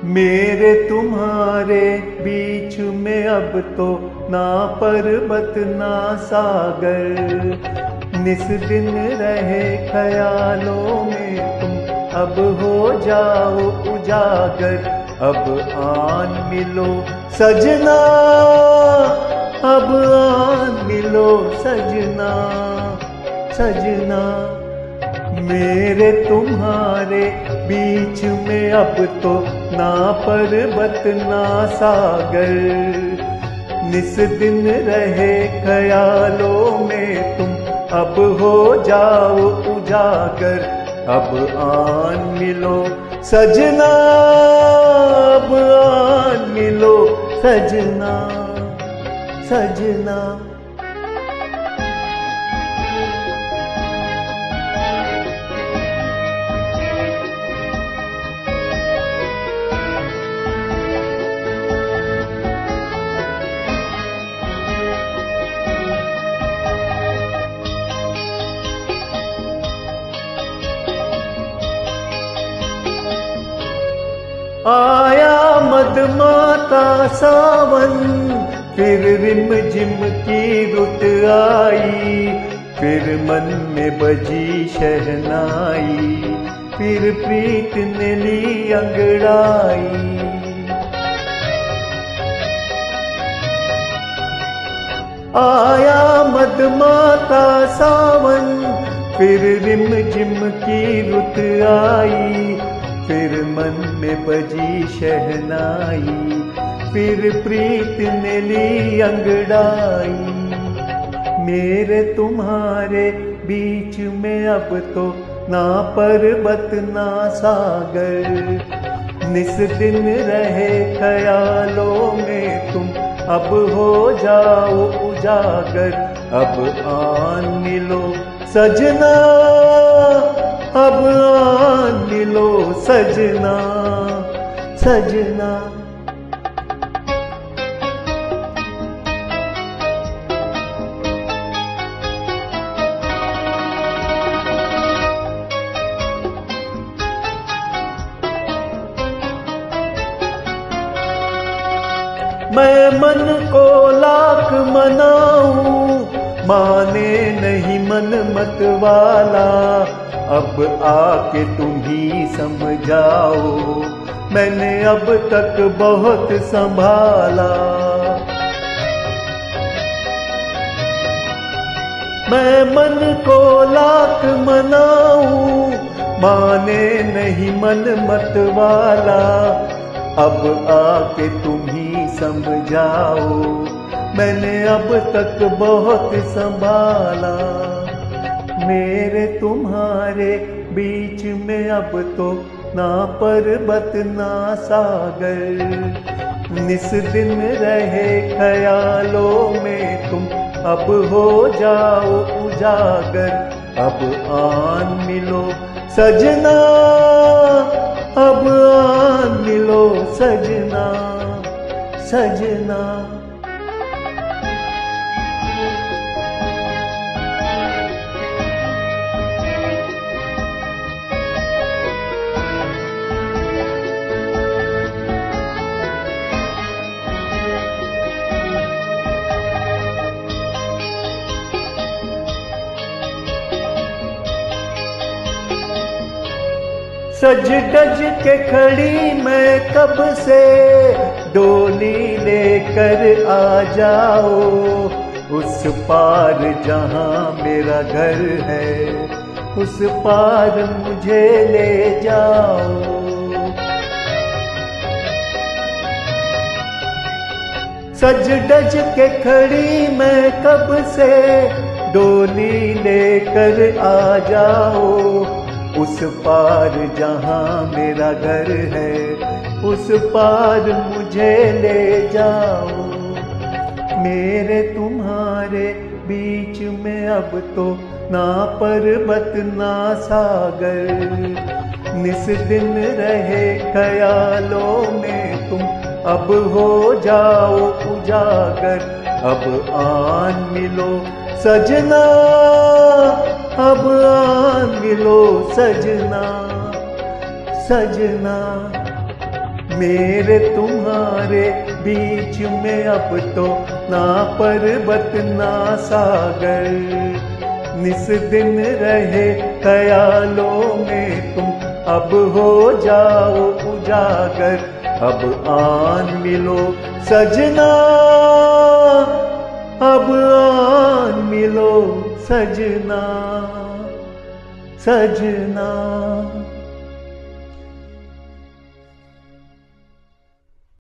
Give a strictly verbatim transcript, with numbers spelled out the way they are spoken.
मेरे तुम्हारे बीच में अब तो ना पर्वत ना सागर, निस दिन रहे ख्यालों में तुम अब हो जाओ उजागर। अब आन मिलो सजना, अब आन मिलो सजना, सजना। मेरे तुम्हारे बीच में अब तो ना पर्वत ना सागर, निस दिन रहे ख्यालों में तुम अब हो जाओ उजागर। अब आन मिलो सजना, अब आन मिलो सजना, सजना। आया मदमाता सावन, फिर रिम झिम की रुत आई, फिर मन में बजी शहनाई, फिर प्रीत ने ली अंगड़ाई। आया मदमाता सावन, फिर रिम झिम की रुत आई, फिर मन में बजी शहनाई, फिर प्रीत ने ली अंगड़ाई। मेरे तुम्हारे बीच में अब तो ना पर्वत ना सागर, निस दिन रहे ख्यालों में तुम अब हो जाओ उजागर। अब आन मिलो सजना, अब आन मिलो सजना, सजना। मैं मन को लाख मनाऊं, माने नहीं मन मत वाला। अब आके तुम ही समझाओ, मैंने अब तक बहुत संभाला। मैं मन को लाख मनाऊं, माने नहीं मन मत वाला। अब आके तुम ही समझाओ, मैंने अब तक बहुत संभाला। मेरे तुम्हारे बीच में अब तो ना पर्वत ना सागर, निस दिन रहे ख्यालों में तुम अब हो जाओ उजागर। अब आन मिलो सजना, अब आन मिलो सजना, सजना। सज धज के खड़ी मैं कब से, डोली लेकर आ जाओ। उस पार जहां मेरा घर है, उस पार मुझे ले जाओ। सज धज के खड़ी मैं कब से, डोली लेकर आ जाओ। उस पार जहां मेरा घर है, उस पार मुझे ले जाओ। मेरे तुम्हारे बीच में अब तो ना पर्वत ना सागर, निस दिन रहे ख्यालों में तुम अब हो जाओ उजागर। अब आन मिलो सजना, अब आन मिलो सजना, सजना। मेरे तुम्हारे बीच में अब तो ना पर्वत ना सागर, निस दिन रहे ख्यालों में तुम अब हो जाओ उजागर। अब आन मिलो सजना, अब आन मिलो सजना, सजना।